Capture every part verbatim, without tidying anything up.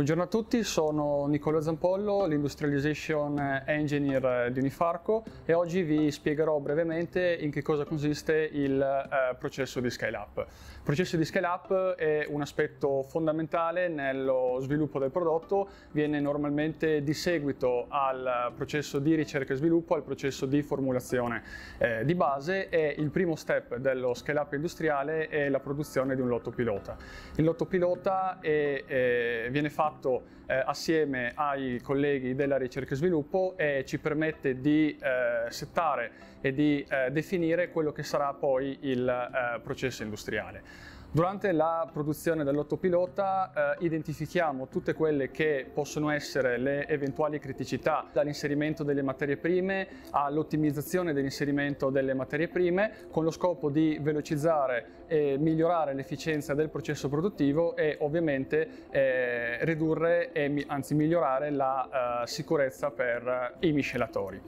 Buongiorno a tutti, sono Nicolò Zampollo, l'Industrialization Engineer di Unifarco e oggi vi spiegherò brevemente in che cosa consiste il eh, processo di Scale Up. Il processo di Scale Up è un aspetto fondamentale nello sviluppo del prodotto, viene normalmente di seguito al processo di ricerca e sviluppo, al processo di formulazione eh, di base, e il primo step dello Scale Up industriale è la produzione di un lotto pilota. Il lotto pilota è, è, viene fatto fatto eh, assieme ai colleghi della ricerca e sviluppo e ci permette di eh, settare e di eh, definire quello che sarà poi il eh, processo industriale. Durante la produzione del lotto pilota eh, identifichiamo tutte quelle che possono essere le eventuali criticità, dall'inserimento delle materie prime all'ottimizzazione dell'inserimento delle materie prime, con lo scopo di velocizzare e migliorare l'efficienza del processo produttivo e ovviamente eh, ridurre e anzi migliorare la eh, sicurezza per i miscelatori.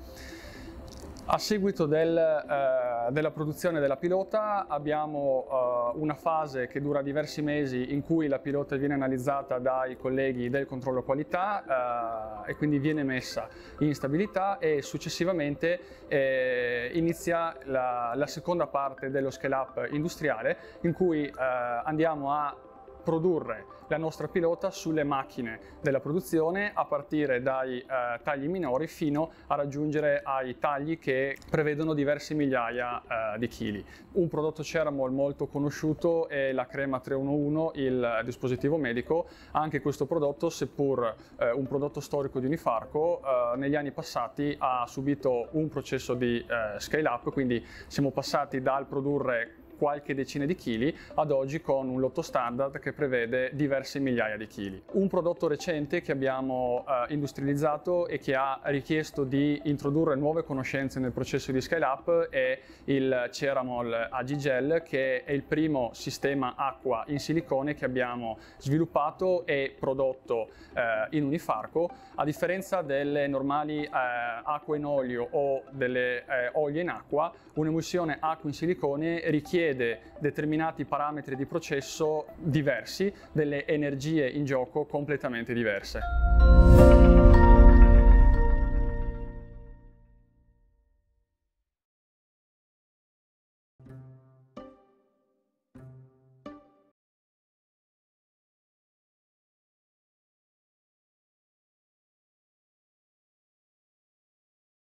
A seguito del, eh, della produzione della pilota abbiamo eh, una fase che dura diversi mesi in cui la pilota viene analizzata dai colleghi del controllo qualità eh, e quindi viene messa in stabilità, e successivamente eh, inizia la, la seconda parte dello scale up industriale in cui eh, andiamo a produrre la nostra pilota sulle macchine della produzione a partire dai eh, tagli minori fino a raggiungere ai tagli che prevedono diverse migliaia eh, di chili. Un prodotto Ceramol molto conosciuto è la crema tre uno uno, il dispositivo medico. Anche questo prodotto, seppur eh, un prodotto storico di Unifarco, eh, negli anni passati ha subito un processo di eh, scale up, quindi siamo passati dal produrre qualche decina di chili ad oggi con un lotto standard che prevede diverse migliaia di chili. Un prodotto recente che abbiamo eh, industrializzato e che ha richiesto di introdurre nuove conoscenze nel processo di scale up è il Ceramol A G Gel, che è il primo sistema acqua in silicone che abbiamo sviluppato e prodotto eh, in Unifarco. A differenza delle normali eh, acqua in olio o delle eh, olio in acqua, un'emulsione acqua in silicone richiede determinati parametri di processo diversi, delle energie in gioco completamente diverse.